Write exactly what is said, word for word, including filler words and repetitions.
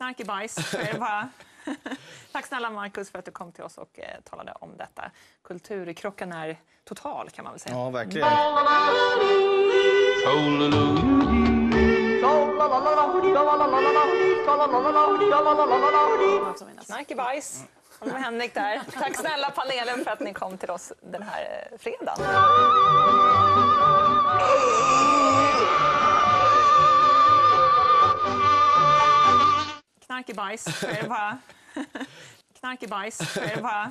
Knarkig bajs. Var... Tack snälla Marcus för att du kom till oss och eh, talade om detta. Kulturkrocken är total kan man väl säga. Ja, verkligen. Knarkig bajs. Håller med Henrik där. Tack snälla panelen för att ni kom till oss den här eh, fredagen. Knarkig bajs. Var... Knarkig bajs. Var...